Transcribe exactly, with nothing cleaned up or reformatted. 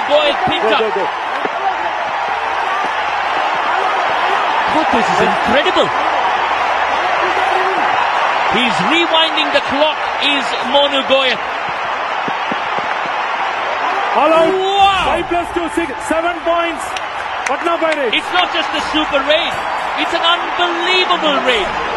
Goyat picked Go, up. go, go. God, this is incredible. He's rewinding the clock, is Monu Goyat. All out. Wow! Five plus two, six, seven points. Patna Pirates. It's not just a super raid, it's an unbelievable raid.